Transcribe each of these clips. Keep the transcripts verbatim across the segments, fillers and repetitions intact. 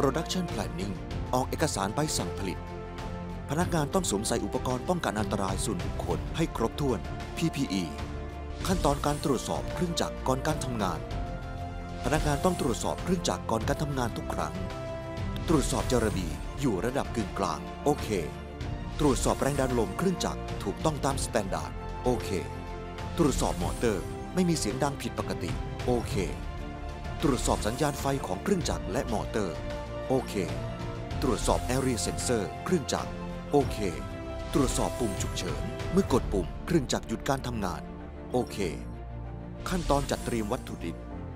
Production Planning ออกเอกสารใบสั่งผลิตพนักงานต้องสวมใส่อุปกรณ์ป้องกันอันตรายส่วนบุคคลให้ครบถ้วน พี พี อี ขั้นตอนการตรวจสอบเครื่องจักรก่อนการทำงานพนักงานต้องตรวจสอบเครื่องจักรก่อนการทำงานทุกครั้งตรวจสอบจารบีอยู่ระดับกึ่งกลางโอเคตรวจสอบแรงดันลมเครื่องจักรถูกต้องตามสแตนดาร์ดโอเคตรวจสอบมอเตอร์ไม่มีเสียงดังผิดปกติโอเคตรวจสอบสัญญาณไฟของเครื่องจักรและมอเตอร์โอเคตรวจสอบ Area Sensor เครื่องจักรโอเคตรวจสอบปุ่มฉุกเฉินเมื่อกดปุ่มเครื่องจักรหยุดการทำงานโอเคขั้นตอนจัดเตรียมวัตถุดิบ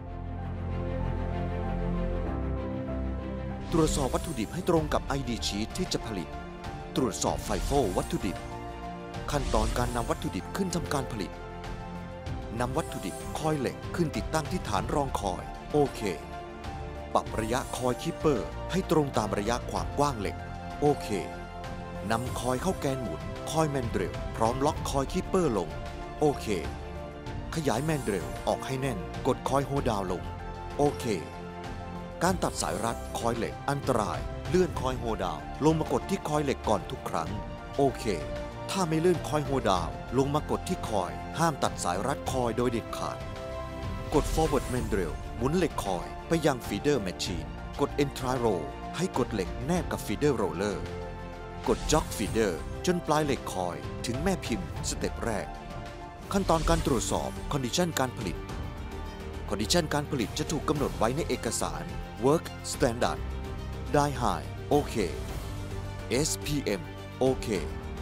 ตรวจสอบวัตถุดิบให้ตรงกับ ไอ ดี Sheet ที่จะผลิตตรวจสอบไฟโฟวัตถุดิบขั้นตอนการนำวัตถุดิบขึ้นทำการผลิตนำวัตถุดิบคอยเหล็กขึ้นติดตั้งที่ฐานรองคอยโอเคปรับระยะคอยคีปเปอร์ให้ตรงตามระยะความกว้างเหล็กโอเคนำคอยเข้าแกนหมุนคอยแมนเดรลพร้อมล็อกคอยคีปเปอร์ลงโอเคขยายแมนเดรลออกให้แน่นกดคอยโฮดาวน์ลงโอเคการตัดสายรัดคอยเหล็กอันตรายเลื่อนคอยโฮดาวน์ลงมากดที่คอยเหล็กก่อนทุกครั้งโอเคถ้าไม่เลื่อนคอยโฮดาวน์ลงมากดที่คอยห้ามตัดสายรัดคอยโดยเด็ดขาดกด forward mandrel หมุนเหล็กคอยไปยัง feeder machine กด entry roll ให้กดเหล็กแนบกับ feeder roller กด jog feeder จนปลายเหล็กคอยถึงแม่พิมพ์สเต็ปแรกขั้นตอนการตรวจสอบ condition การผลิต condition การผลิตจะถูกกำหนดไว้ในเอกสาร work standard die high โอเค เอส พี เอ็ม โอเค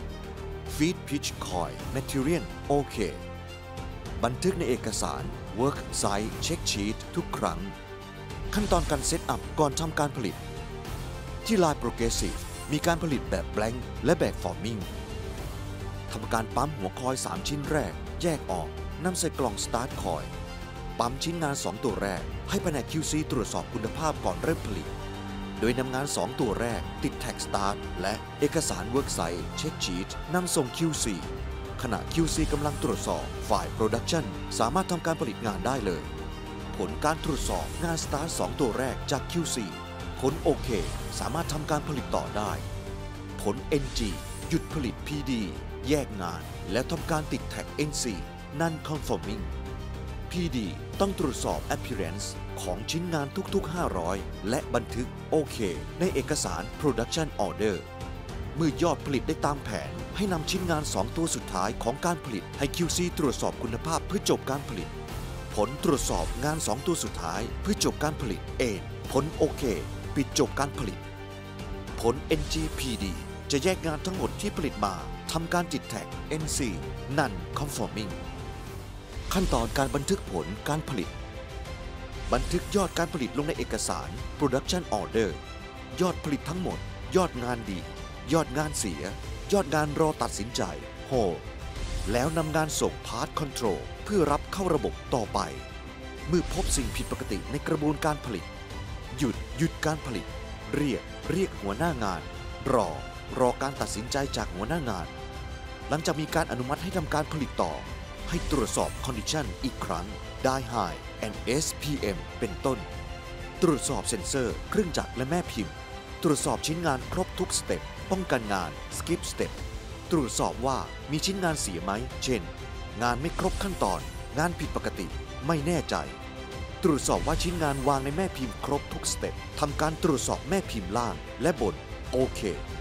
Feed Pitch Coil Material โอเคบันทึกในเอกสาร Work Site Check Sheet ทุกครั้งขั้นตอนการเซตอัพก่อนทำการผลิตที่ Line Progressive มีการผลิตแบบ Blank และแบบ Forming ทำการปั๊มหัวคอยสามชิ้นแรกแยกออกนำใส่กล่อง Start Coil ปั๊มชิ้นงานสองตัวแรกให้แผนก คิว ซี ตรวจสอบคุณภาพก่อนเริ่มผลิตโดยนำงานสองตัวแรกติดแท็ก Start และเอกสาร Worksite Check Sheet นำส่ง คิว ซี ขณะ คิว ซี กำลังตรวจสอบฝ่าย Production สามารถทำการผลิตงานได้เลยผลการตรวจสอบงาน Start สองตัวแรกจาก คิว ซี ผลโอเคสามารถทำการผลิตต่อได้ผล เอ็น จี หยุดผลิต พี ดี แยกงานและทำการติดแท็ก เอ็น ซี Non-conforming พี ดี ต้องตรวจสอบ Appearance ของชิ้นงานทุกๆห้าร้อยและบันทึกโอเคในเอกสาร Production Order เมื่อยอดผลิตได้ตามแผนให้นำชิ้นงานสองตัวสุดท้ายของการผลิตให้ คิว ซี ตรวจสอบคุณภาพเพื่อจบการผลิตผลตรวจสอบงานสองตัวสุดท้ายเพื่อจบการผลิต เอ็น ผลโอเคปิดจบการผลิตผล เอ็น จี พี ดี จะแยกงานทั้งหมดที่ผลิตมาทำการติดแท็ก เอ็น ซี Non-conforming ขั้นตอนการบันทึกผลการผลิตบันทึกยอดการผลิตลงในเอกสาร Production Order ยอดผลิตทั้งหมดยอดงานดียอดงานเสียยอดงานรอตัดสินใจ Hold แล้วนำงานส่ง Part Control เพื่อรับเข้าระบบต่อไปเมื่อพบสิ่งผิดปกติในกระบวนการผลิตหยุดหยุดการผลิตเรียกเรียกหัวหน้างานรอรอการตัดสินใจจากหัวหน้างานหลังจากมีการอนุมัติให้ทำการผลิตต่อให้ตรวจสอบ Condition อีกครั้ง Die High and เอส พี เอ็ม เป็นต้นตรวจสอบเซ็นเซอร์เครื่องจักรและแม่พิมพ์ตรวจสอบชิ้นงานครบทุกสเต็ปป้องกันงาน Skip Step ตรวจสอบว่ามีชิ้นงานเสียไหมเช่นงานไม่ครบขั้นตอนงานผิดปกติไม่แน่ใจตรวจสอบว่าชิ้นงานวางในแม่พิมพ์ครบทุกสเต็ปทำการตรวจสอบแม่พิมพ์ล่างและบนโอเค